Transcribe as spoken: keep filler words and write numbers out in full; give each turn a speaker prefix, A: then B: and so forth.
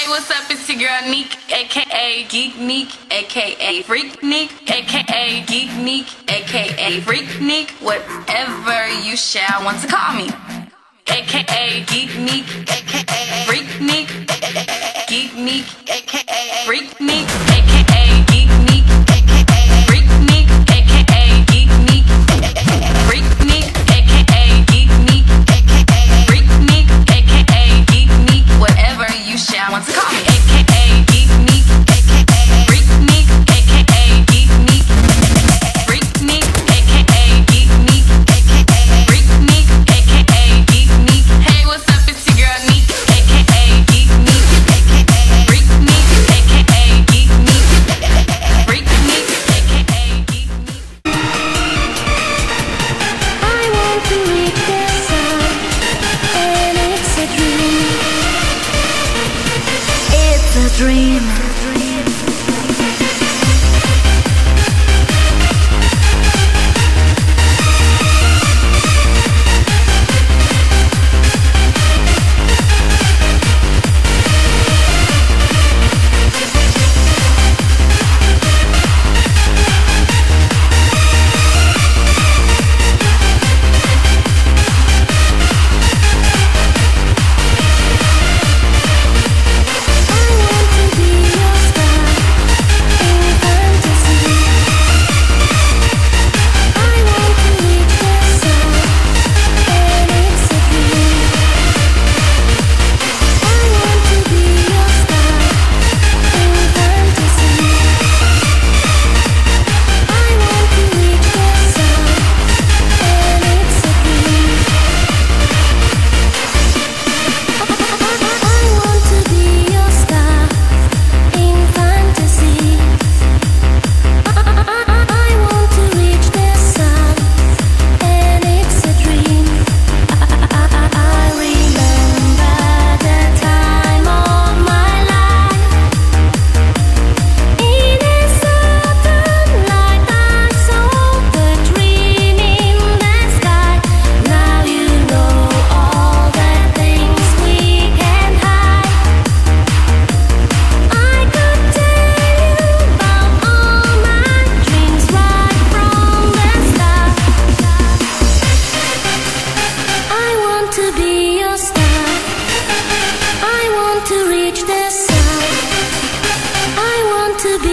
A: Hey, what's up? It's your girl Neek, aka Geek Neek, aka Freak Neek, aka Geek Neek, aka Freak Neek, whatever you shall want to call me. Aka Geek Neek, aka Freak Neek, Geek Neek, aka Freak Neek, aka Geek Neek, aka Freak Neek, aka Geek Neek, Freak Neek, aka Geek Neek, aka Freak Neek, aka Geek Neek, whatever you shall want to call me. Aka Geek Neek, aka Freak Neek, aka Geek Neek, Freak Neek, aka Geek Neek, aka Freak Neek, aka Geek Neek. Hey, what's up? It's your girl Neek, aka Geek Neek, aka Freak Neek, aka Geek Neek, Freak Neek, aka Geek Neek.
B: I want to reach the sun, and it's a dream. It's a dream. To be